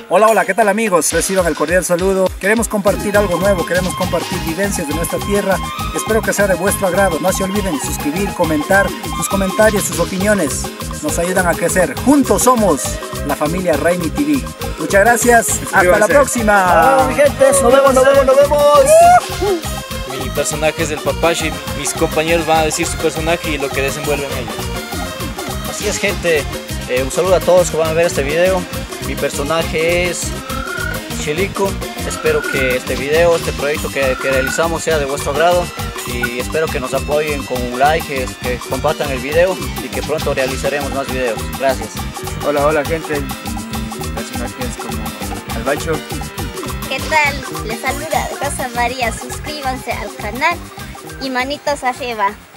Hola, hola, ¿qué tal amigos? Reciban el cordial saludo. Queremos compartir algo nuevo, queremos compartir vivencias de nuestra tierra. Espero que sea de vuestro agrado. No se olviden suscribir, comentar. Sus comentarios, sus opiniones nos ayudan a crecer. Juntos somos la familia Raimi TV. Muchas gracias. Hasta la próxima. Mi gente, nos vemos. Mi personaje es el Papashi. Mis compañeros van a decir su personaje y lo que desenvuelven ellos. Así es, gente. Un saludo a todos que van a ver este video. Mi personaje es Chilico. Espero que este video, este proyecto que realizamos sea de vuestro agrado y espero que nos apoyen con un like, que compartan el video y que pronto realizaremos más videos. Gracias. Hola, hola gente. Mi personaje es como Albacho. ¿Qué tal? Les saluda Rosa María. Suscríbanse al canal y manitos arriba.